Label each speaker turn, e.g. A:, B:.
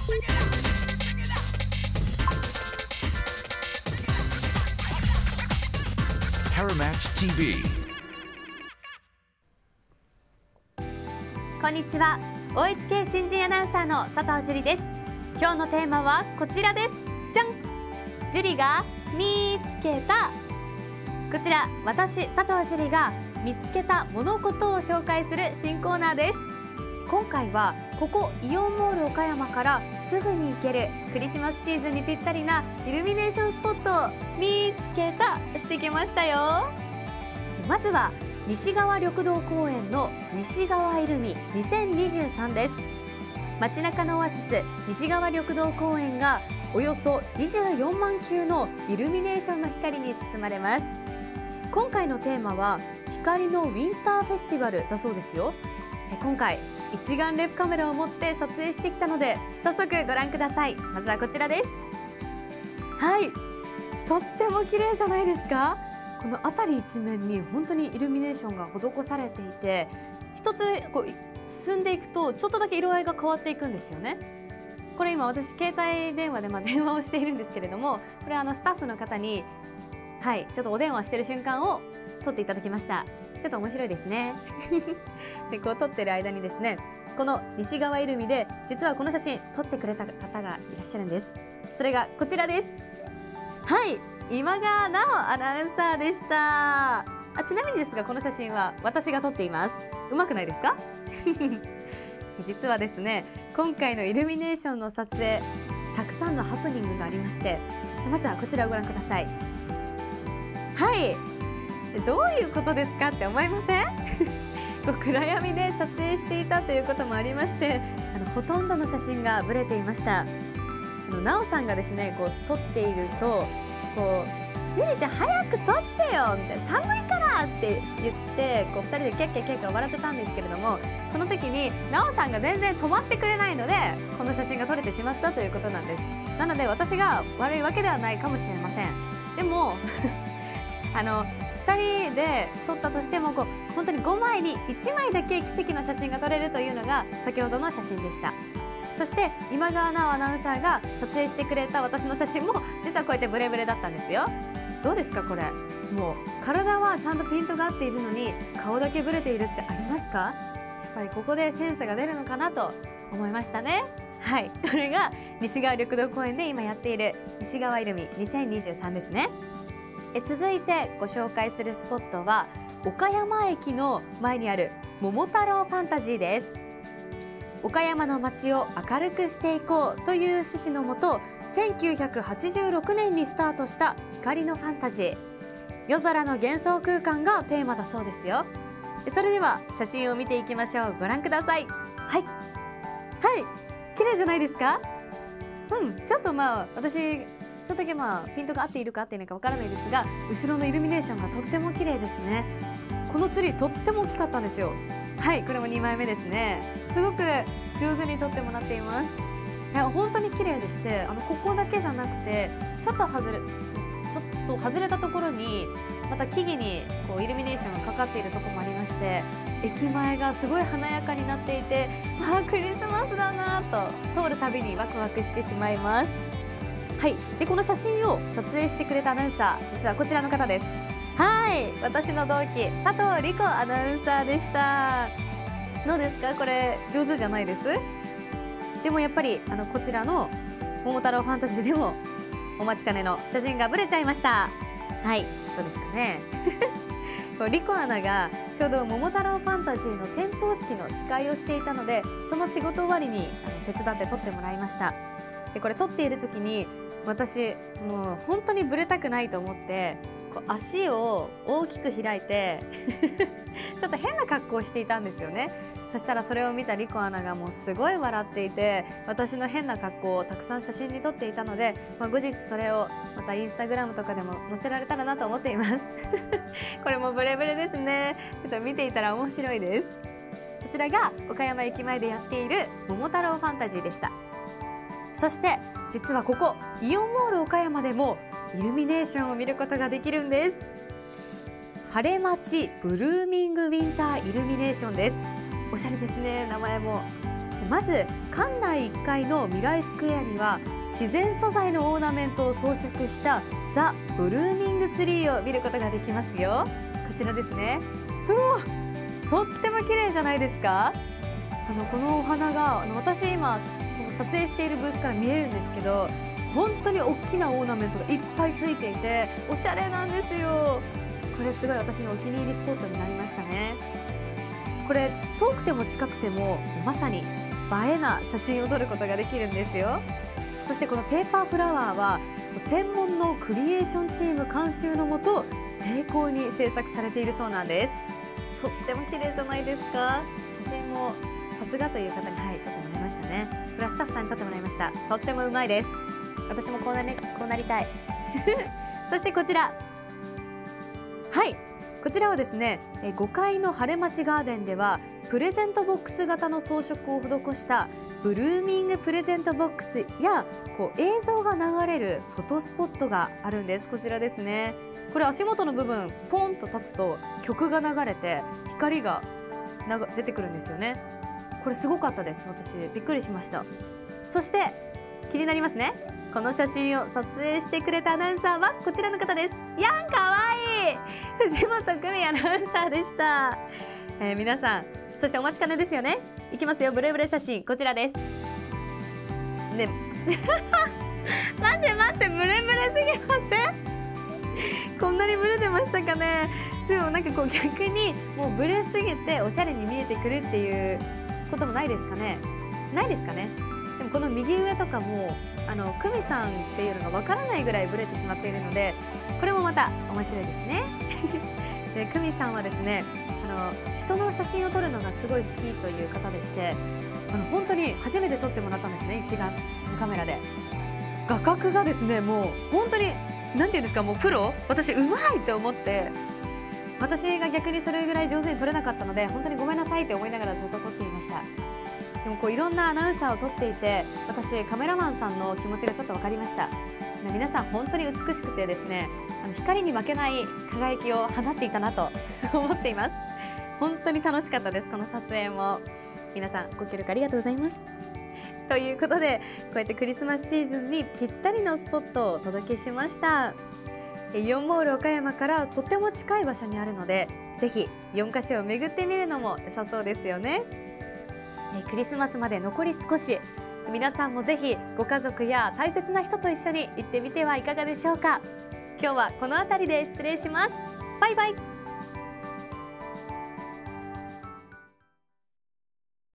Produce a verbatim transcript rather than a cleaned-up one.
A: Karamatch ティーブイ。
B: こんにちは。 オーエイチケー 新人アナウンサーの佐藤樹里です。今日のテーマはこちらです。じゃん。樹里が見つけた。こちら私佐藤樹里が見つけた物事を紹介する新コーナーです。今回はここイオンモール岡山からすぐに行けるクリスマスシーズンにぴったりなイルミネーションスポットを見つけたしてきましたよ。まずは西側緑道公園の西側イルミにせんにじゅうさんです。街中のオアシス西側緑道公園がおよそにじゅうよんまんきゅうのイルミネーションの光に包まれます。今回のテーマは光のウィンターフェスティバルだそうですよ。今回一眼レフカメラを持って撮影してきたので早速ご覧ください。まずはこちらです。はい、とっても綺麗じゃないですか。この辺り一面に本当にイルミネーションが施されていて、一つこう進んでいくとちょっとだけ色合いが変わっていくんですよね。これ今私携帯電話でまあ電話をしているんですけれども、これあのスタッフの方にはいちょっとお電話してる瞬間を撮っていただきました。ちょっと面白いですねでこう撮ってる間にですね、この西側イルミで実はこの写真撮ってくれた方がいらっしゃるんです。それがこちらです。はい、今川奈緒アナウンサーでした。あちなみにですがこの写真は私が撮っています。うまくないですか実はですね、今回のイルミネーションの撮影たくさんのハプニングがありまして、まずはこちらをご覧ください。はい、どういうことですかって思いませんこう暗闇で撮影していたということもありまして、あのほとんどの写真がブレていました。あの奈緒さんがですねこう撮っているとこう「ジュリちゃん早く撮ってよ」みたいな「寒いから」って言ってこうふたりでケッケッケッケ笑ってたんですけれども、その時に奈緒さんが全然止まってくれないのでこの写真が撮れてしまったということなんです。なので私が悪いわけではないかもしれません。でもあのふたりで撮ったとしてもこう本当にごまいにいちまいだけ奇跡の写真が撮れるというのが先ほどの写真でした。そして今川奈緒アナウンサーが撮影してくれた私の写真も実はこうやってブレブレだったんですよ。どうですかこれ。もう体はちゃんとピントが合っているのに顔だけブレているってありますか。やっぱりここでセンスが出るのかなと思いましたね。はい、これが西側緑道公園で今やっている西側イルミにせんにじゅうさんですね。え続いてご紹介するスポットは岡山駅の前にある桃太郎ファンタジーです。岡山の街を明るくしていこうという趣旨のもとせんきゅうひゃくはちじゅうろくねんにスタートした光のファンタジー。夜空の幻想空間がテーマだそうですよ。それでは写真を見ていきましょう。ご覧ください。はいはい、綺麗じゃないですか。うんちょっとまあ私ちょっとだけまあピントが合っているか合っていないかわからないですが、後ろのイルミネーションがとっても綺麗ですね。このツリーとっても大きかったんですよ。はい、これもにまいめですね。すごく上手に撮ってもらっています。いや本当に綺麗でして、あのここだけじゃなくてちょっと外れちょっと外れたところにまた木々にこうイルミネーションがかかっているところもありまして、駅前がすごい華やかになっていて、わあクリスマスだなと通るたびにワクワクしてしまいます。はい、でこの写真を撮影してくれたアナウンサー、実はこちらの方です。はい、私の同期佐藤理子アナウンサーでした。どうですかこれ、上手じゃないです。でもやっぱりあのこちらの桃太郎ファンタジーでもお待ちかねの写真がブレちゃいました。はい、どうですかねこうリコアナがちょうど桃太郎ファンタジーの点灯式の司会をしていたので、その仕事終わりにあの手伝って撮ってもらいました。でこれ撮っている時に私もう本当にブレたくないと思ってこう足を大きく開いてちょっと変な格好をしていたんですよね。そしたらそれを見たリコアナがもうすごい笑っていて、私の変な格好をたくさん写真に撮っていたので、まあ、後日それをまたインスタグラムとかでも載せられたらなと思っていますこれもブレブレですね。ちょっと見ていたら面白いです。こちらが岡山駅前でやっている桃太郎ファンタジーでした。そして実はここイオンモール岡山でもイルミネーションを見ることができるんです。晴れ町ブルーミングウィンターイルミネーションです。おしゃれですね、名前も。 まず館内いっかいの未来スクエアには自然素材のオーナメントを装飾したザ・ブルーミングツリーを見ることができますよ。こちらですね。うわ、とっても綺麗じゃないですか。あのこのお花があの私今撮影しているブースから見えるんですけど、本当に大きなオーナメントがいっぱいついていておしゃれなんですよ。これすごい私のお気に入りスポットになりましたね。これ遠くても近くてもまさに映えな写真を撮ることができるんですよ。そしてこのペーパーフラワーは専門のクリエーションチーム監修のもと精巧に制作されているそうなんです。とっても綺麗じゃないですか。写真もさすがという方に、はい、撮ってもらいましたね。これはスタッフさんに撮ってもらいました。とってもうまいです。私もこうなり、こうなりたいそしてこちら、はい、こちらはですね、ごかいの晴れ町ガーデンではプレゼントボックス型の装飾を施したブルーミングプレゼントボックスやこう映像が流れるフォトスポットがあるんです。こちらですね。これ足元の部分ポンと立つと曲が流れて光が出てくるんですよね。これすごかったです。私びっくりしました。そして気になりますね。この写真を撮影してくれたアナウンサーはこちらの方です。やん、かわいい藤本久美アナウンサーでした。えー、皆さん、そしてお待ちかねですよね。いきますよ、ブレブレ写真こちらです。ね待って待って、ブレブレすぎませんこんなにブレてましたかね。でもなんかこう逆にもうブレすぎておしゃれに見えてくるっていうこともないですかね。ないですかね。でもこの右上とかもあの久美さんっていうのがわからないぐらいブレてしまっているので、これもまた面白いですねで久美さんはですね、あの人の写真を撮るのがすごい好きという方でして、あの本当に初めて撮ってもらったんですね、一眼のカメラで。画角がですね、もう本当になんていうんですか、もうプロ、私うまいと思って、私が逆にそれぐらい上手に撮れなかったので本当にごめんなさいって思いながらずっと撮っていました。でもこういろんなアナウンサーを撮っていて、私カメラマンさんの気持ちがちょっと分かりました。皆さん本当に美しくてですね、あの光に負けない輝きを放っていたなと思っています。本当に楽しかったです、この撮影も。皆さんご協力ありがとうございます。ということで、こうやってクリスマスシーズンにぴったりのスポットをお届けしました。イオンモール岡山からとても近い場所にあるので、ぜひよんかしょを巡ってみるのも良さそうですよね。クリスマスまで残り少し、皆さんもぜひご家族や大切な人と一緒に行ってみてはいかがでしょうか。今日はこの辺りで失礼します。バイバイ。